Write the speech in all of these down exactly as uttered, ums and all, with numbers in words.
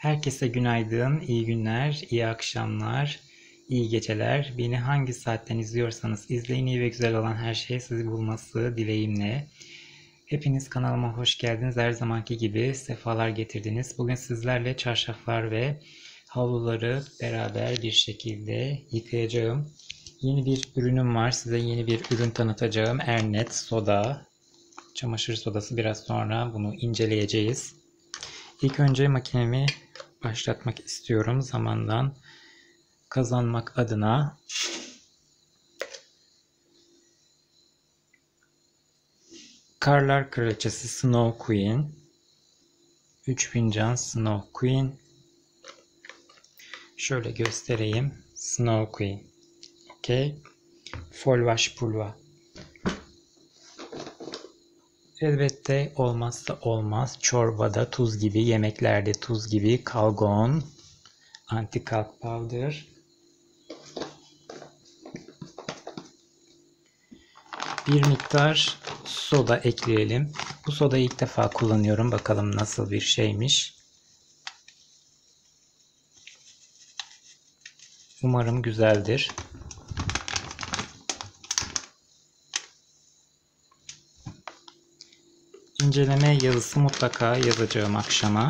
Herkese günaydın, iyi günler, iyi akşamlar, iyi geceler. Beni hangi saatten izliyorsanız izleyin, iyi ve güzel olan her şey sizi bulması dileğimle. Hepiniz kanalıma hoş geldiniz. Her zamanki gibi sefalar getirdiniz. Bugün sizlerle çarşaflar ve havluları beraber bir şekilde yıkayacağım. Yeni bir ürünüm var. Size yeni bir ürün tanıtacağım. Ernet soda. Çamaşır sodası. Biraz sonra bunu inceleyeceğiz. İlk önce makinemi başlatmak istiyorum. Zamandan kazanmak adına Karlar Kraliçesi Snow Queen, üç fincan Snow Queen. Şöyle göstereyim. Snow Queen. Okay. Folvaş pulva. Elbette olmazsa olmaz. Çorbada tuz gibi, yemeklerde tuz gibi kalgon, anti-kalk powder. Bir miktar soda ekleyelim. Bu sodayı ilk defa kullanıyorum. Bakalım nasıl bir şeymiş. Umarım güzeldir. İnceleme yazısı mutlaka yazacağım akşama.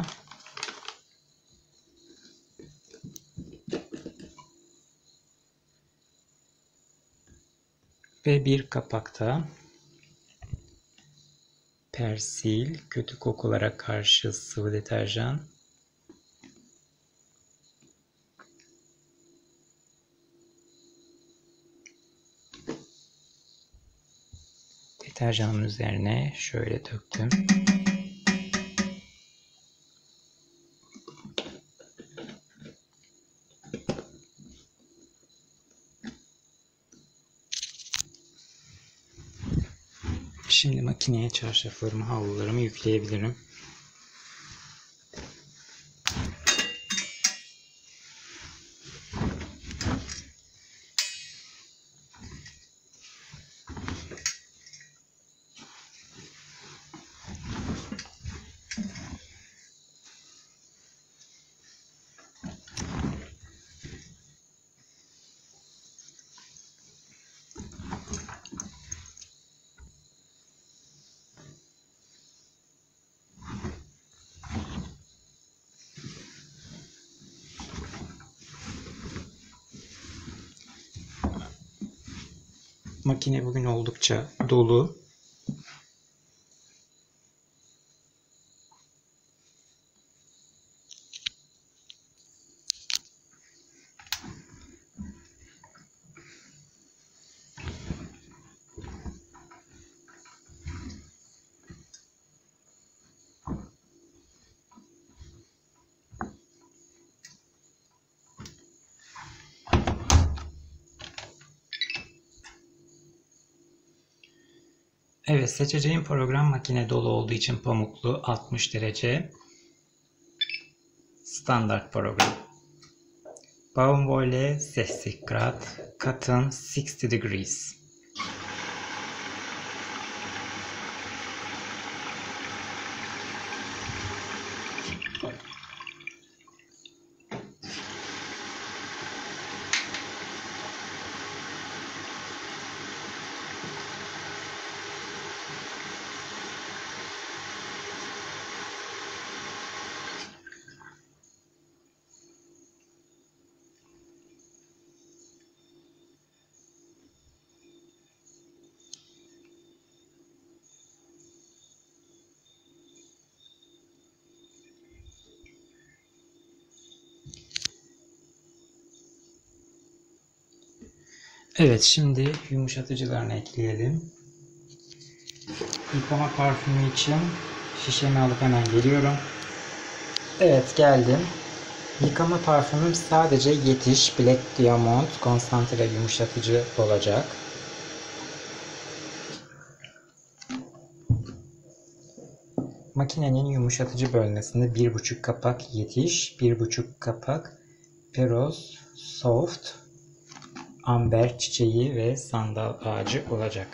Ve bir kapakta Persil, kötü kokulara karşı sıvı deterjan. Deterjanın üzerine şöyle döktüm. Şimdi makineye çarşaflarımı, havlularımı yükleyebilirim. Makine bugün oldukça dolu. Evet, seçeceğim program makine dolu olduğu için pamuklu altmış derece standart program. Baumwolle sechzig Grad, cotton altmış degrees. Evet, şimdi yumuşatıcılarını ekleyelim. Yıkama parfümü için şişemi alıp hemen geliyorum. Evet, geldim. Yıkama parfümüm sadece Yetiş Black Diamond konsantre yumuşatıcı olacak. Makinenin yumuşatıcı bölmesinde bir buçuk kapak Yetiş, bir buçuk kapak Peros Soft, amber çiçeği ve sandal ağacı olacak.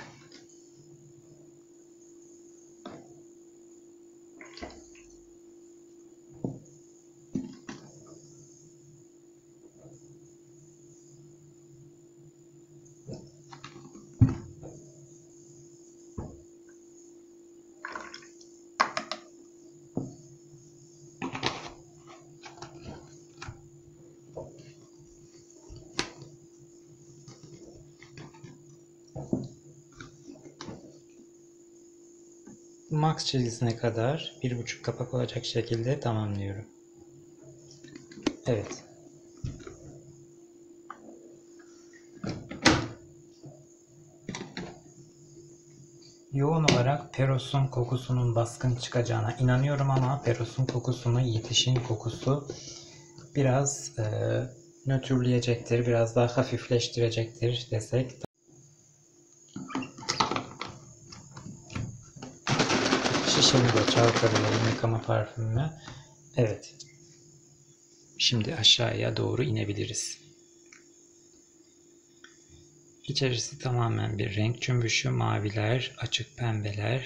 max çizgisine kadar bir buçuk kapak olacak şekilde tamamlıyorum. Evet. Yoğun olarak Peros'un kokusunun baskın çıkacağına inanıyorum ama Peros'un kokusunu yetişin kokusu biraz e, nötrleyecektir, biraz daha hafifleştirecektir desek. Şişemi de çalkalıyorum yıkama parfümümü. Evet. Şimdi aşağıya doğru inebiliriz. İçerisi tamamen bir renk cümbüşü. Maviler, açık pembeler.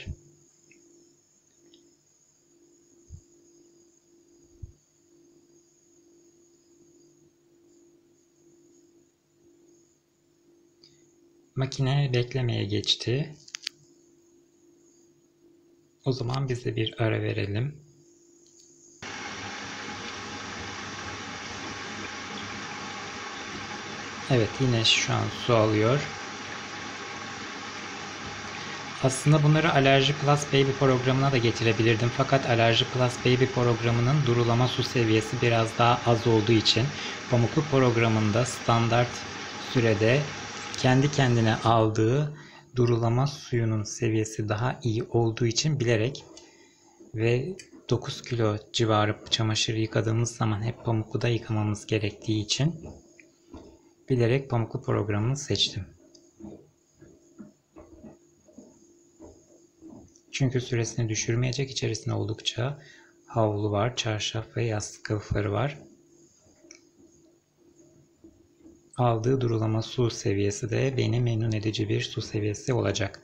Makine beklemeye geçti. O zaman biz de bir ara verelim. Evet, yine şu an su alıyor. Aslında bunları Allergy Plus Baby programına da getirebilirdim. Fakat Allergy Plus Baby programının durulama su seviyesi biraz daha az olduğu için Pamuklu programında standart sürede kendi kendine aldığı durulama suyunun seviyesi daha iyi olduğu için bilerek ve dokuz kilo civarı çamaşır yıkadığımız zaman hep pamukluda yıkamamız gerektiği için bilerek Pamuklu programını seçtim. Çünkü süresini düşürmeyecek, içerisinde oldukça havlu var, çarşaf ve yastık kılıfları var. Aldığı durulama su seviyesi de beni memnun edici bir su seviyesi olacak.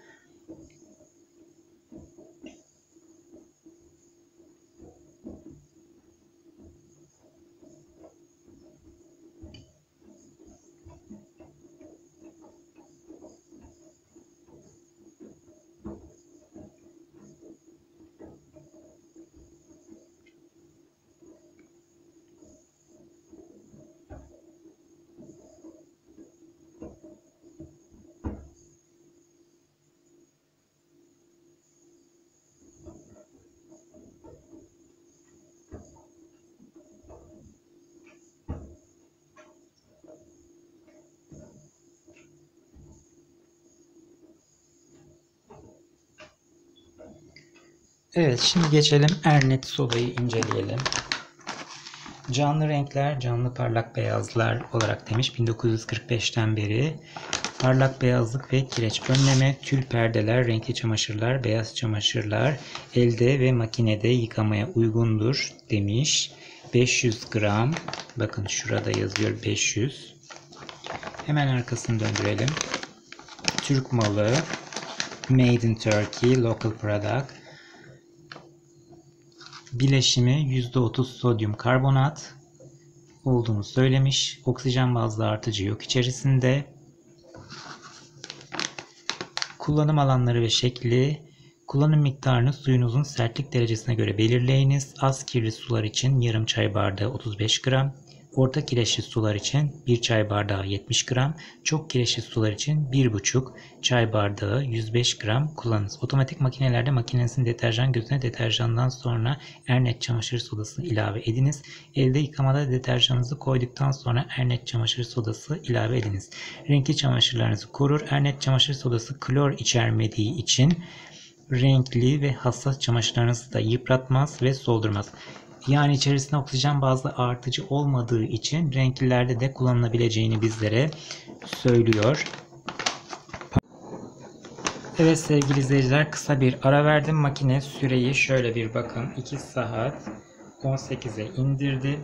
Evet, şimdi geçelim Ernet sodayı inceleyelim. Canlı renkler, canlı parlak beyazlar olarak demiş bin dokuz yüz kırk beşten beri. Parlak beyazlık ve kireç önleme, tül perdeler, renkli çamaşırlar, beyaz çamaşırlar elde ve makinede yıkamaya uygundur demiş. beş yüz gram. Bakın şurada yazıyor beş yüz. Hemen arkasını döndürelim. Türk malı. Made in Turkey. Local product. Bileşimi yüzde otuz sodyum karbonat olduğunu söylemiş. Oksijen bazlı artıcı yok içerisinde. Kullanım alanları ve şekli. Kullanım miktarını suyunuzun sertlik derecesine göre belirleyiniz. Az kirli sular için yarım çay bardağı otuz beş gram. Orta kireçli sular için bir çay bardağı yetmiş gram. Çok kireçli sular için bir buçuk çay bardağı yüz beş gram kullanınız. Otomatik makinelerde makinenizin deterjan gözüne deterjandan sonra Ernet çamaşır sodasını ilave ediniz. Elde yıkamada deterjanınızı koyduktan sonra Ernet çamaşır sodası ilave ediniz. Renkli çamaşırlarınızı korur. Ernet çamaşır sodası klor içermediği için renkli ve hassas çamaşırlarınızı da yıpratmaz ve soldurmaz. Yani içerisinde oksijen bazlı artıcı olmadığı için renklilerde de kullanılabileceğini bizlere söylüyor. Evet sevgili izleyiciler, kısa bir ara verdim. Makine süreyi şöyle bir bakın. iki saat on sekize indirdi.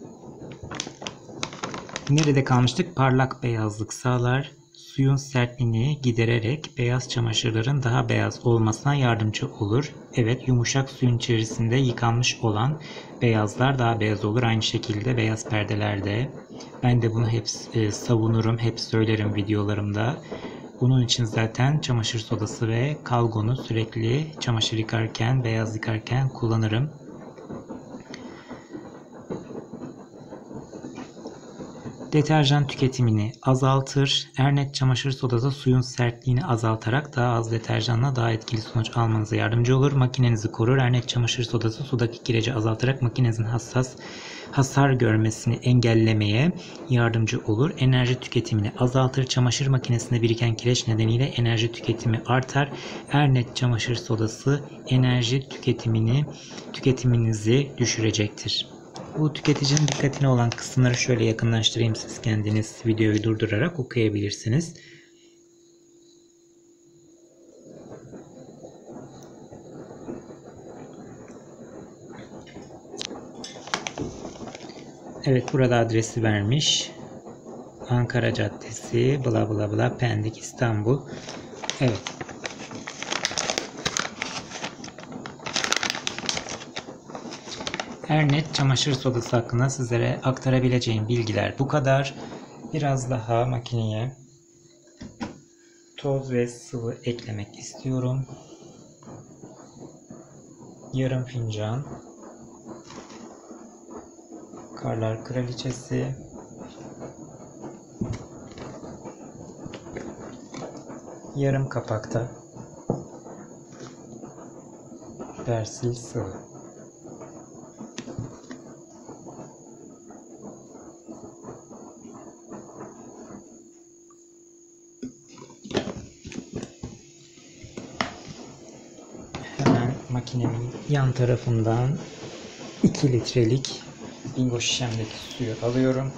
Nerede kalmıştık? Parlak beyazlık sağlar. Suyun sertliğini gidererek beyaz çamaşırların daha beyaz olmasına yardımcı olur. Evet, yumuşak suyun içerisinde yıkanmış olan beyazlar daha beyaz olur. Aynı şekilde beyaz perdelerde. Ben de bunu hep e, savunurum, hep söylerim videolarımda. Bunun için zaten çamaşır sodası ve kalgonu sürekli çamaşır yıkarken, beyaz yıkarken kullanırım. Deterjan tüketimini azaltır. Ernet çamaşır sodası suyun sertliğini azaltarak daha az deterjanla daha etkili sonuç almanıza yardımcı olur. Makinenizi korur. Ernet çamaşır sodası sudaki kireci azaltarak makinenizin hassas hasar görmesini engellemeye yardımcı olur. Enerji tüketimini azaltır. Çamaşır makinesinde biriken kireç nedeniyle enerji tüketimi artar. Ernet çamaşır sodası enerji tüketimini tüketiminizi düşürecektir. Bu tüketicinin dikkatine olan kısımları şöyle yakınlaştırayım, siz kendiniz videoyu durdurarak okuyabilirsiniz. Evet, burada adresi vermiş. Ankara Caddesi, bla bla bla, Pendik, İstanbul. Evet. Ernet çamaşır sodası hakkında sizlere aktarabileceğim bilgiler bu kadar. Biraz daha makineye toz ve sıvı eklemek istiyorum. Yarım fincan Karlar Kraliçesi, yarım kapakta Persil sıvı. Hemen makinemin yan tarafından iki litrelik bingo şişemdeki suyu alıyorum.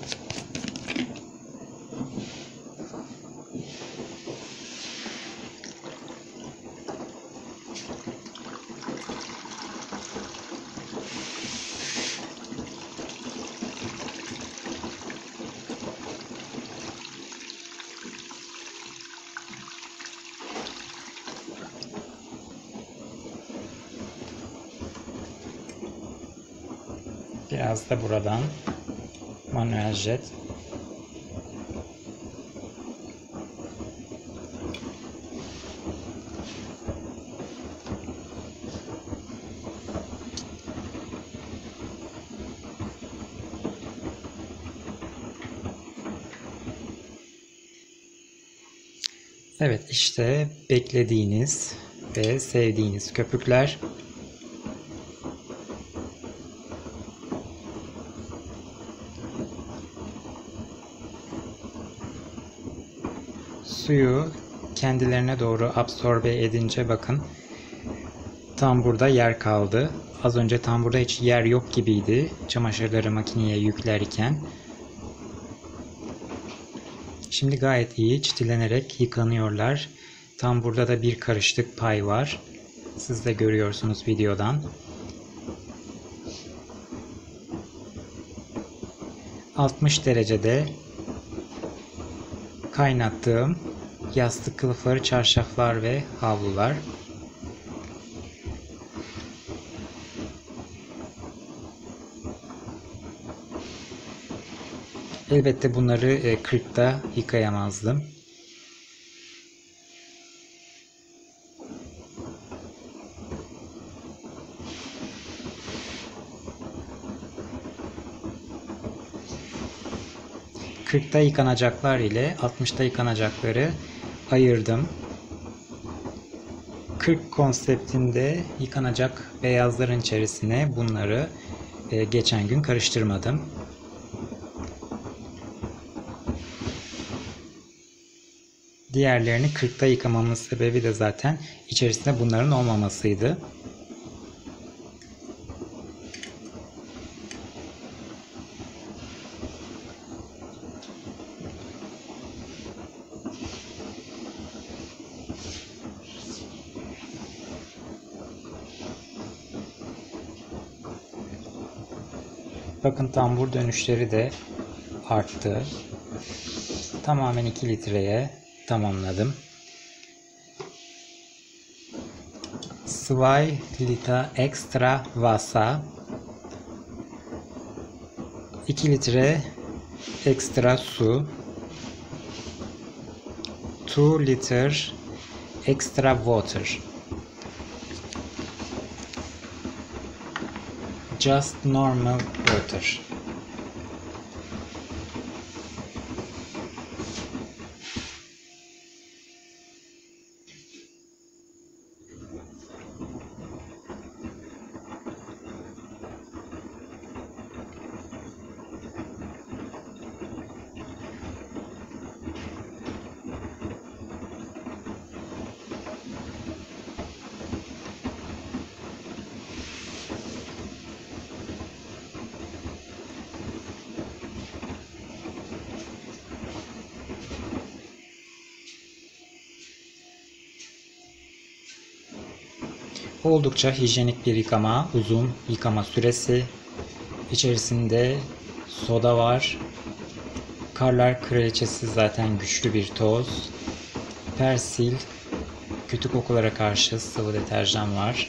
Biraz da buradan manuel jet. Evet, işte beklediğiniz ve sevdiğiniz köpükler. Suyu kendilerine doğru absorbe edince bakın tam burada yer kaldı. Az önce tam burada hiç yer yok gibiydi çamaşırları makineye yüklerken. Şimdi gayet iyi çitilenerek yıkanıyorlar. Tam burada da bir karışlık pay var. Siz de görüyorsunuz videodan. altmış derecede kaynattığım yastık kılıfları, çarşaflar ve havlular. Elbette bunları kırkta yıkayamazdım. kırkta yıkanacaklar ile altmışta yıkanacakları ayırdım. kırk konseptinde yıkanacak beyazların içerisine bunları e, geçen gün karıştırmadım. Diğerlerini kırkta yıkamamın sebebi de zaten içerisinde bunların olmamasıydı. Bakın tambur dönüşleri de arttı. Tamamen iki litreye tamamladım. zwei Liter extra Wasser, iki litre ekstra su, two liter extra water, just normal water. Oldukça hijyenik bir yıkama, uzun yıkama süresi. İçerisinde soda var. Karlar Kraliçesi zaten güçlü bir toz. Persil, kötü kokulara karşı sıvı deterjan var.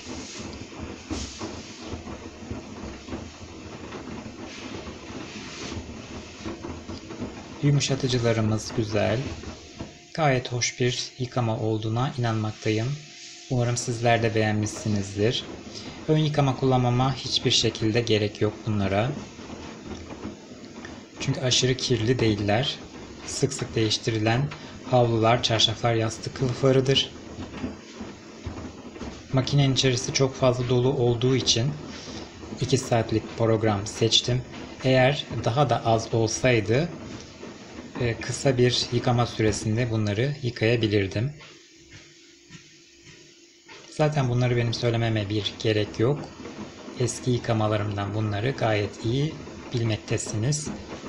Yumuşatıcılarımız güzel. Gayet hoş bir yıkama olduğuna inanmaktayım. Umarım sizler de beğenmişsinizdir. Ön yıkama kullanmama hiçbir şekilde gerek yok bunlara. Çünkü aşırı kirli değiller. Sık sık değiştirilen havlular, çarşaflar, yastık kılıflarıdır. Makinenin içerisi çok fazla dolu olduğu için iki saatlik program seçtim. Eğer daha da az olsaydı kısa bir yıkama süresinde bunları yıkayabilirdim. Zaten bunları benim söylememe bir gerek yok. Eski yıkamalarımdan bunları gayet iyi bilmektesiniz.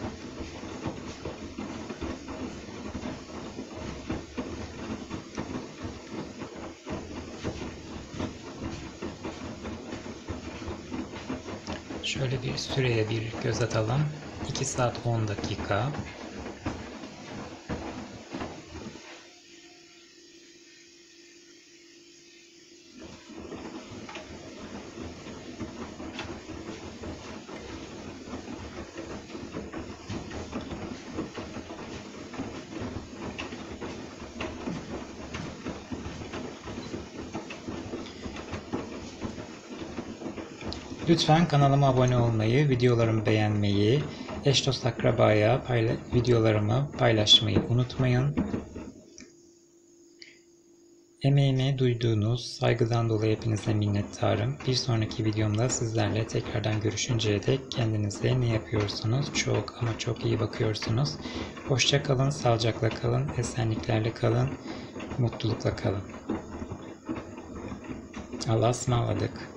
Şöyle bir süreye bir göz atalım. iki saat on dakika. Lütfen kanalıma abone olmayı, videolarımı beğenmeyi, eş dost akrabaya payla videolarımı paylaşmayı unutmayın. Emeğime duyduğunuz saygıdan dolayı hepinize minnettarım. Bir sonraki videomda sizlerle tekrardan görüşünceye dek kendinize ne yapıyorsunuz? Çok ama çok iyi bakıyorsunuz. Hoşça kalın, sağlıcakla kalın, esenliklerle kalın, mutlulukla kalın. Allah'a ısmarladık.